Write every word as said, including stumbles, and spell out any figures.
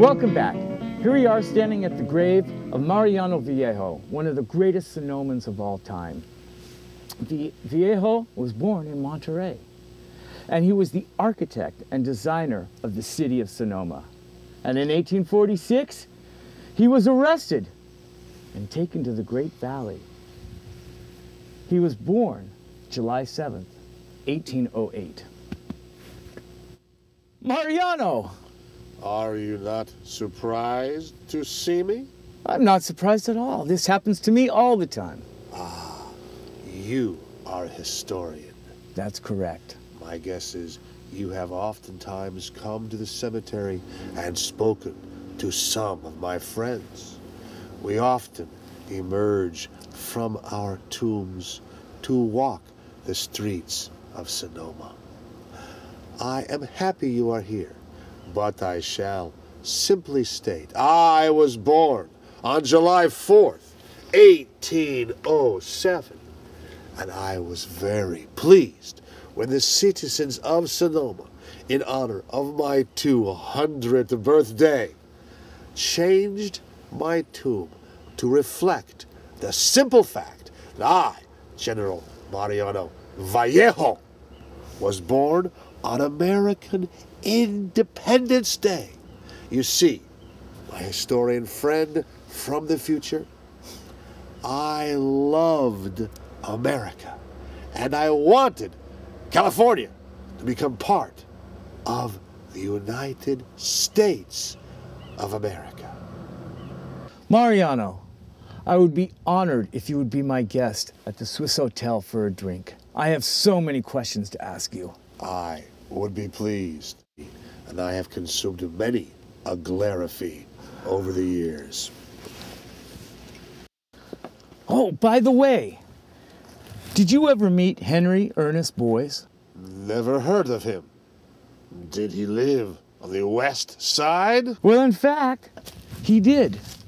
Welcome back. Here we are standing at the grave of Mariano Vellejo, one of the greatest Sonomans of all time. Vellejo was born in Monterrey, and he was the architect and designer of the city of Sonoma. And in eighteen forty-six, he was arrested and taken to the Great Valley. He was born July seventh, eighteen oh eight. Mariano! Are you not surprised to see me? I'm not surprised at all. This happens to me all the time. Ah, you are a historian. That's correct. My guess is you have oftentimes come to the cemetery and spoken to some of my friends. We often emerge from our tombs to walk the streets of Sonoma. I am happy you are here, but I shall simply state I was born on July fourth, eighteen oh seven, and I was very pleased when the citizens of Sonoma, in honor of my two hundredth birthday, changed my tomb to reflect the simple fact that I, General Mariano Vallejo, was born on American Independence Day. You see, my historian friend from the future, I loved America, and I wanted California to become part of the United States of America. Mariano, I would be honored if you would be my guest at the Swiss Hotel for a drink. I have so many questions to ask you. I would be pleased, and I have consumed many a Glarify over the years. Oh, by the way, did you ever meet Henry Ernest Boyce? Never heard of him. Did he live on the West Side? Well, in fact, he did.